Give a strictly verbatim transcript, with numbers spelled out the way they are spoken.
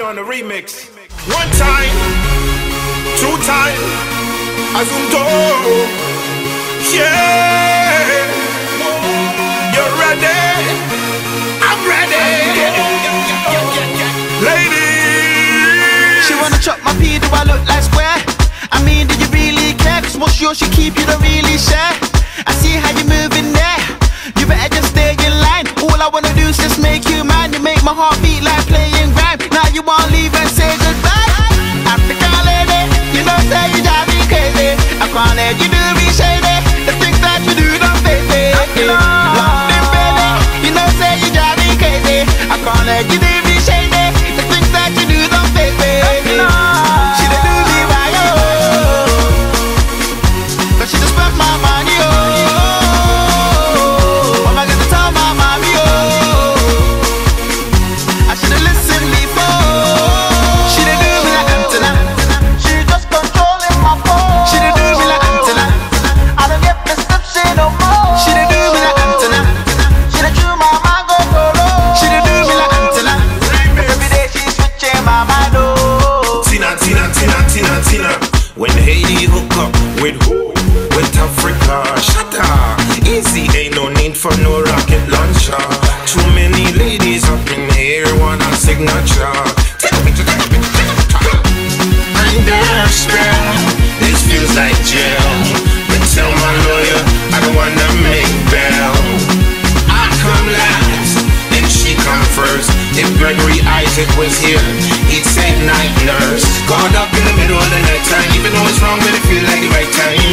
on the remix. One time, two time, Azumto. Yeah, you're ready. I'm ready. Ladies, she wanna chop my pee, do I look like square? I mean, do you really care? Cause what's yours she keep, you don't really share. I see how you moving there. You better just stay in line. All I wanna do is just make you mine. You make my heart beat like playing rhyme. Now you wanna leave and say goodbye. African lady, you know say you drive me crazy. I can't let you do me shady. The things that you do don't face me. London baby, you know say you drive me crazy. I can't let you do me shady. The things that you do don't face me. She done do me right, oh, but she just spent my money, oh. When Haiti hook up with who? With Africa. Shut up. Easy, ain't no need for no rocket launcher. Too many ladies up in here want a signature. Take a picture, take a picture, take a picture. Under a spell, this feels like jail. But tell my lawyer I don't wanna make bail. I come last, and she come first. If Gregory Isaac was here, he'd say night nurse. Caught up in the middle of the night time, even though it's wrong, but it feel like the right time.